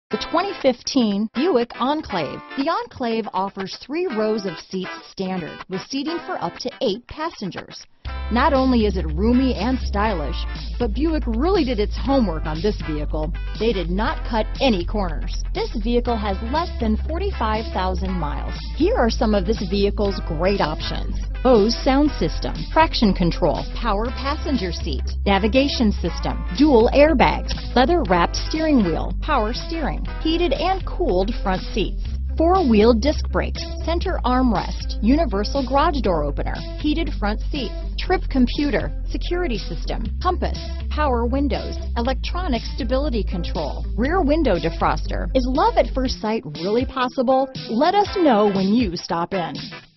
The 2015 Buick Enclave. The Enclave offers 3 rows of seats standard, with seating for up to 8 passengers. Not only is it roomy and stylish, but Buick really did its homework on this vehicle. They did not cut any corners. This vehicle has less than 45,000 miles. Here are some of this vehicle's great options: Bose sound system, traction control, power passenger seat, navigation system, dual airbags, leather-wrapped steering wheel, power steering, heated and cooled front seats, 4-wheel disc brakes, center armrest, universal garage door opener, heated front seats, trip computer, security system, compass, power windows, electronic stability control, rear window defroster. Is love at first sight really possible? Let us know when you stop in.